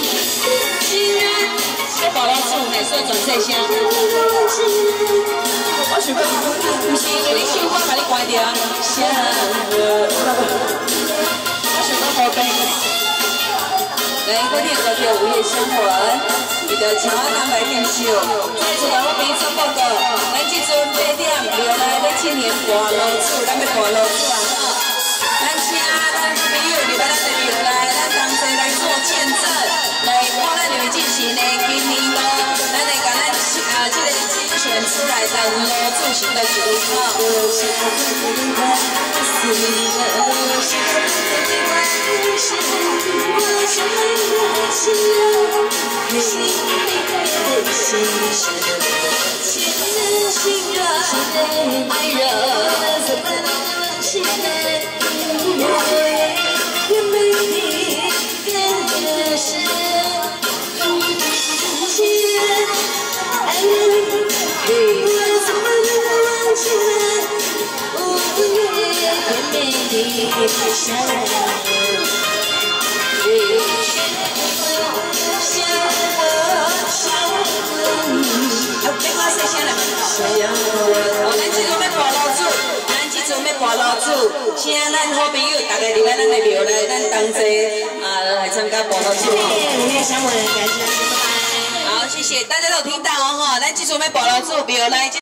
小宝老鼠，每次转细声。我想讲，不是因为你唱歌把你关掉，我想讲无变。来，嗰天就叫午夜香魂，伊就请我安排点秀。再次来我边做报告，咱即阵8点又来要庆年大老鼠，咱要大老鼠啊！咱请咱朋友入来咱的庙内，咱同齐来做见证，来看咱就会进行的今年咯，咱会甲咱这个精选出来的老鼠型的主号。爱人，越美丽越是亲人，爱人，我怎么能忘记了？越美丽越伤人。咱即阵要跋老鼠，咱即阵要跋老鼠，请咱好朋友大家入来咱的庙内，咱同齐来参加跋老鼠。好，谢谢大家都有听到哦哈，咱即阵要跋老鼠庙内。